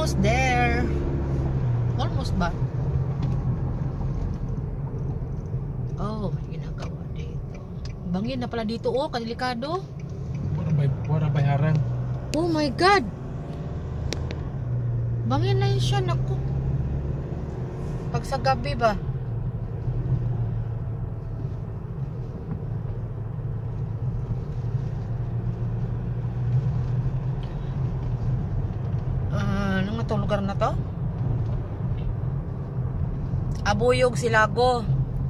Almost there. Almost ba? Oh, may ginagawa dito. Bangin na pala dito, oh, kadelikado. Wala bay harang. Oh my God. Bangin na yun siya, naku. Pag sa gabi ba? Ano nga to lugar na to? Abuyog Silago.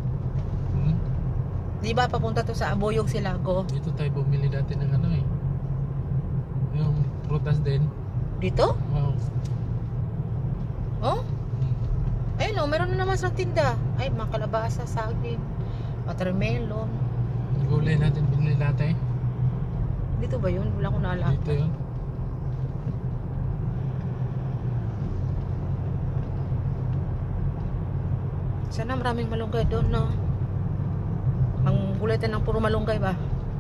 Di ba papunta to sa Abuyog Silago? Dito tayo bumili dati ng ano eh. Yung prutas din. Dito? Wow. Oh? Ayun o, meron na naman sa tinda. Ay, mga kalabasa, saging, watermelon. Gulay natin binili dati. Dito ba yun? Wala ko naalala. Dito yun. Sana maraming malunggay doon, no? Ang gulatan ng puro malunggay ba?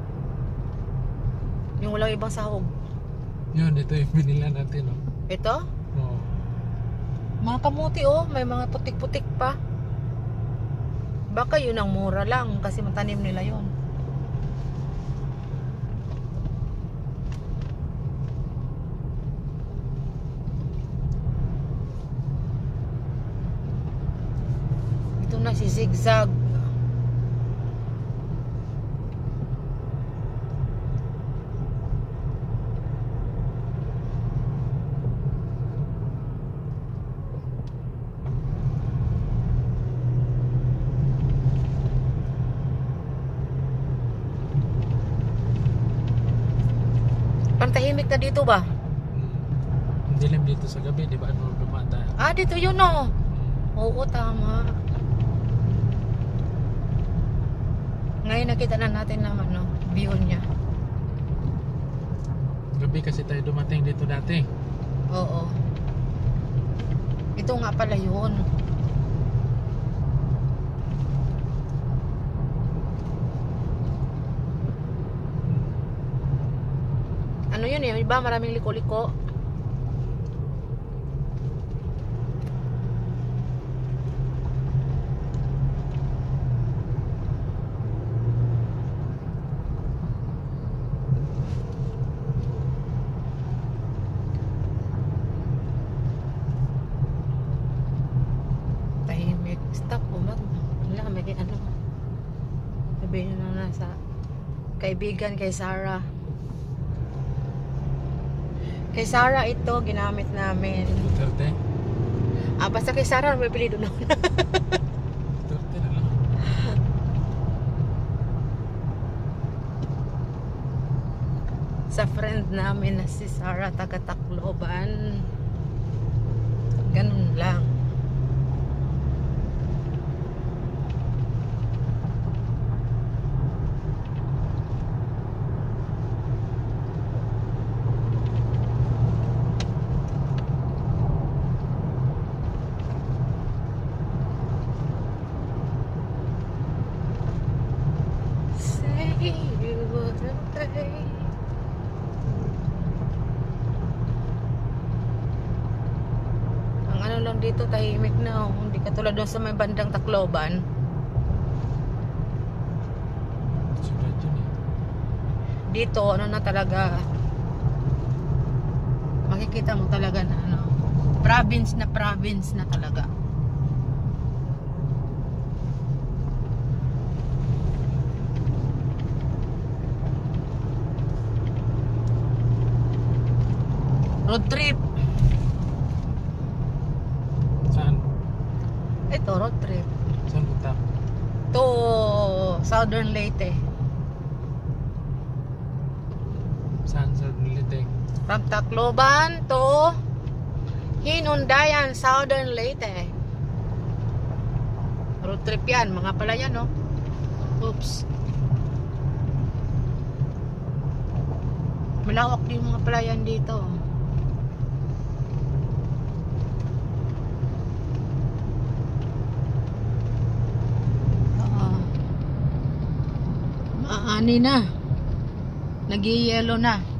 Yung walang ibang sahog. Yun, ito yung binila natin, no? Ito? Oo. Mga kamuti, oh. May mga putik-putik pa. Baka yun ang mura lang kasi matanim nila yun. Ito na si Zigzag. Pantahimik na dito ba? Hindi lang dito sa gabi, di ba? Ano dumaan tayo? Ah, dito yun, oh. Oo, tama. Ngayon nakita na natin naman, no, view niya. Gabi kasi tayo dumating dito dati. Oo. Ito nga pala yun. Ano yun eh, iba maraming liko-liko. Tahimik. Stop po ba? Wala, may ano. Sabihin na nasa kaibigan kay Sarah. Kay Sarah ito, ginamit namin. Duterte? Ah, basta kay Sarah, may pili doon ako. Duterte na lang. Sa friend namin na si Sarah, taga Tacloban. Ganun lang. Ang ano lang dito, tahimik na, oh. Hindi katulad doon sa may bandang Tacloban. Sulat yun eh. Dito, ano na talaga, makikita mo talaga na ano, province na talaga. Road trip. Saan? Ito, road trip. Saan punta? To Southern Leyte. Saan sa Leyte? From Tacloban to Hinundayan, Southern Leyte. Road trip yan. Mga pala yan, no? Oops. Malawak din mga palayan dito. Maani na. Nag-yellow na.